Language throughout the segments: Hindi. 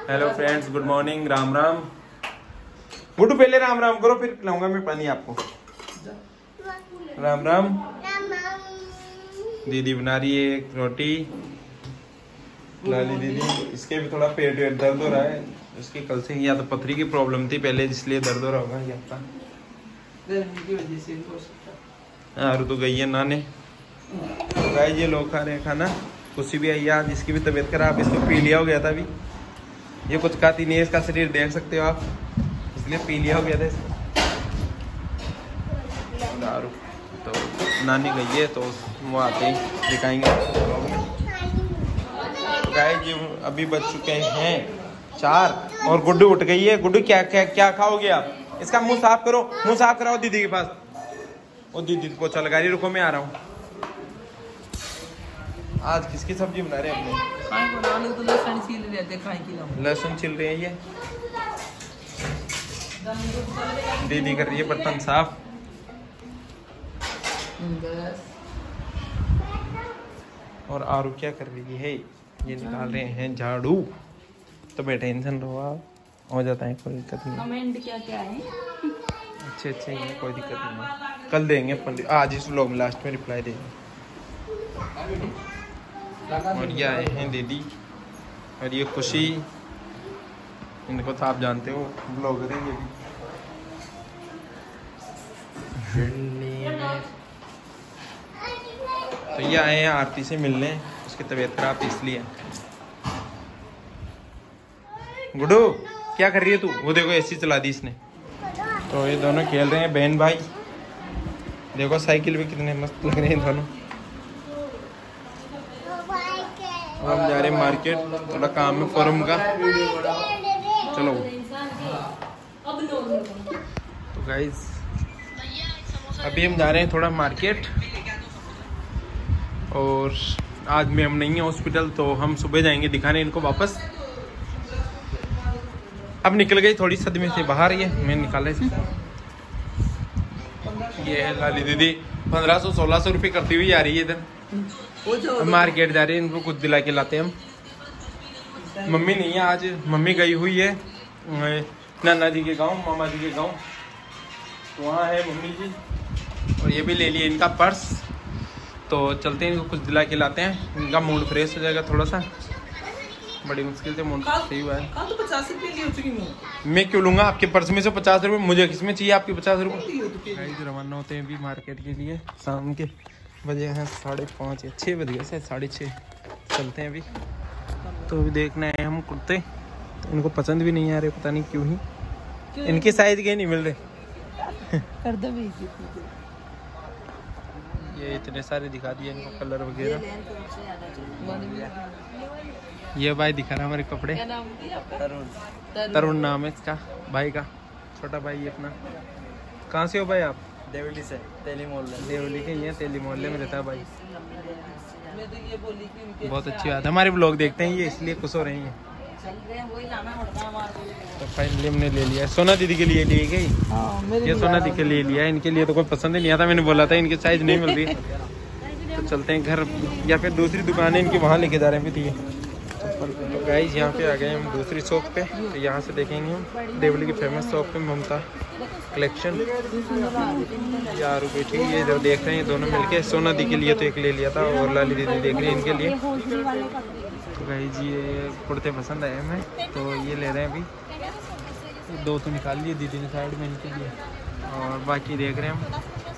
Hello friends, good morning, Ram Ram. Guddu पहले राम राम करो, फिर पिलाऊंगा मैं पानी आपको। राम राम। दीदी बना रही है एक रोटी, लाली दीदी। इसके भी थोड़ा पेट वेट दर्द हो रहा है, इसकी कल से या तो पथरी की प्रॉब्लम थी पहले, इसलिए दर्द हो रहा होगा। ये आपका गर्मी की वजह से भी हो सकता है। तो गई है नाने। गाइस ये लोग खा रहे हैं खाना। खुशी भी आई है आज, इसकी भी तबीयत खराब, इसको पीलिया हो गया था अभी। ये कुछ खाती नहीं है, इसका शरीर देख सकते हो आप, इसलिए पीलिया हो गया था इसको। दारू तो नानी गई है, तो वो आते ही दिखाएंगे। गाइस ये अभी बज चुके हैं 4 और गुड्डू उठ गई है। गुड्डू क्या क्या क्या खाओगे आप? इसका मुंह साफ करो, मुंह साफ कराओ दीदी के पास। वो दीदी पोछा लगा रही, रुको मैं आ रहा हूँ। आज किसकी सब्जी बना रहे हैं अपने? तो लहसुन छिल रही है ये। दीदी कर रही है बर्तन साफ। और आरू क्या कर रही है? ये निकाल रहे हैं झाड़ू। तो बेटा टेंशन रहो आप, हो जाता है, कोई दिक्कत नहीं। कमेंट क्या क्या है? अच्छे ये कोई दिक्कत नहीं, कल देंगे पंडित। आज इस व्लॉग में लास्ट में रिप्लाई देंगे। और ये आए हैं दीदी और ये खुशी, इनको तो आप जानते हो, ब्लॉगर हैं ये भी। तो ये आए हैं आरती से मिलने, उसकी तबीयत खराब थी इसलिए। गुड्डू क्या कर रही है तू? वो देखो एसी चला दी इसने। तो ये दोनों खेल रहे हैं बहन भाई। देखो साइकिल भी कितने मस्त लग रहे हैं दोनों। हम जा रहे हैं मार्केट, थोड़ा काम है फॉर्म का। चलो। तो गाइस अभी हम जा रहे हैं थोड़ा मार्केट, और आज में हम नहीं है हॉस्पिटल, तो हम सुबह जाएंगे दिखाने इनको वापस। अब निकल गई थोड़ी सदमे से बाहर, ये मैं निकाला इसे। ये है लाली दीदी 1500-1600 रुपये करती हुई आ रही है इधर। मार्केट जा रहे हैं, इनको कुछ दिला के लाते हैं हम। मम्मी नहीं है आज, मम्मी गई हुई है नाना जी के गांव, मामा जी के गांव, तो वहाँ है मम्मी जी। और ये भी ले लिए इनका पर्स। तो चलते हैं, इनको कुछ दिला के लाते हैं, इनका मूड फ्रेश हो जाएगा थोड़ा सा। बड़ी मुश्किल से मूड सही हुआ है। तो 50 रुपये ली हो चुकी मैं क्यों लूँगा आपके पर्स में से 50 रुपये? मुझे किसमें चाहिए आपके 50 रुपये? रवाना होते हैं अभी मार्केट के लिए। शाम के बजे हैं 5:30 या 6 बज गए, 6:30 चलते हैं अभी। तो अभी देखना है हम कुर्ते, तो इनको पसंद भी नहीं आ रहे, पता नहीं क्यों ही। इनके साइज के नहीं मिल रहे। कर दो भी। ये इतने सारे दिखा दिए इनको, कलर वगैरह। ये भाई दिखा रहा हमारे कपड़े। तरुण नाम है इसका, भाई का, छोटा भाई है अपना। कहाँ से हो भाई आप? देवली से, तेली मोहल्ले। देवली के ही है, तेली मोहल्ले में रहता है भाई। बहुत अच्छी बात है, हमारे ब्लॉग देखते हैं ये, इसलिए खुश हो रही हैं। तो फाइनली हमने ले लिया। सोना दीदी के लिए लिए गई, ये सोना दीदी के लिए लिया। इनके लिए तो कोई पसंद ही नहीं आता, मैंने बोला था इनके साइज नहीं मिल रही। तो चलते हैं घर, या फिर दूसरी दुकान है इनकी, वहाँ लेके जा रहे हैं। फिर तो गाइस यहाँ पे आ गए हम दूसरी शॉप पे। तो यहाँ से देखेंगे हम देवली की फेमस शॉप पे, ममता कलेक्शन। यार बैठी ये जो देख रहे हैं दोनों मिलके। सोना दी के लिए तो एक ले लिया था, और लाली दीदी देख रही है इनके लिए। तो गाइस ये कुर्ते पसंद आए हमें, तो ये ले रहे हैं अभी। 2 तो निकाल लिए दीदी ने साइड में इनके लिए, और बाकी देख रहे हैं हम।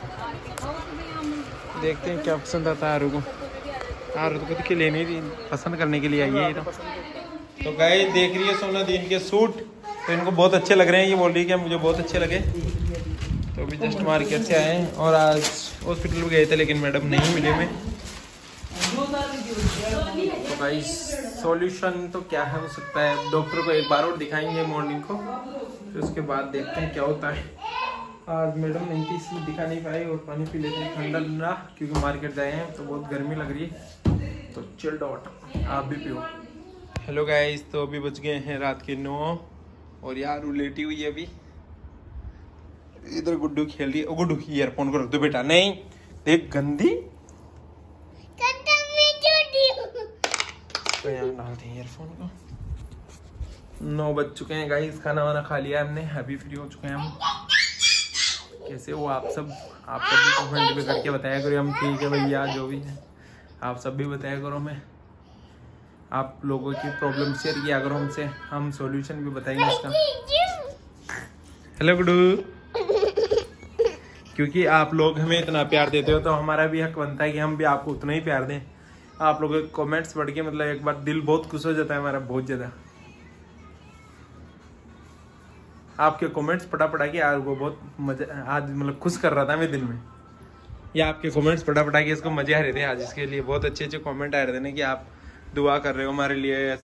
देखते हैं क्या पसंद आता है आरू को। आरू को तो लेने पसंद करने के लिए आई है। तो गाइस देख रही है सोना दी इनके सूट, तो इनको बहुत अच्छे लग रहे हैं। ये बोल रही है कि मुझे बहुत अच्छे लगे। तो अभी जस्ट मार्केट से आए हैं, और आज हॉस्पिटल में गए थे लेकिन मैडम नहीं मिले हमें। तो भाई सॉल्यूशन तो क्या है हो सकता है, डॉक्टर को एक बार और दिखाएंगे मॉर्निंग को, फिर उसके बाद देखते हैं क्या होता है। आज मैडम नहीं थी इसलिए दिखा नहीं पाए, और पानी पी लेते हैं ठंडा ठंडा, क्योंकि मार्केट जाए हैं तो बहुत गर्मी लग रही है। तो चिल्ड वाटर आप भी पियो। हेलो गाइस, तो अभी बज गए हैं रात के 9, और यार लेटी हुई है अभी। इधर गुड्डू खेल रही है। गुड्डू ईयरफोन को रख दो बेटा। नहीं देख गंदी, तो यहाँ डालते हैं ईयरफोन को। 9 बज चुके हैं गाइस, खाना वाना खा लिया हमने, अभी फ्री हो चुके हैं हम। कैसे हो आप सब भी कमेंट में करके बताया करो। हम ठीक है भैया, जो भी है आप सब भी बताया करो। मैं आप लोगों की प्रॉब्लम शेयर किया करो हमसे, हम सॉल्यूशन भी बताएंगे इसका। हेलो गुडू, क्योंकि आप लोग हमें इतना प्यार देते हो तो हमारा भी हक बनता है कि हम भी आपको उतना ही प्यार दें। आप लोगों के कमेंट्स पढ़ के मतलब एक बार दिल बहुत खुश हो जाता है हमारा, बहुत ज्यादा। आपके कमेंट्स पढ़ा के यार वो बहुत मजा, आज मतलब खुश कर रहा था मैं दिल में। ये आपके कमेंट्स पढ़ा के इसको मजे आ रहे थे आज। इसके लिए बहुत अच्छे कमेंट आ रहे थे ना कि आप दुआ कर रहे हो हमारे लिए।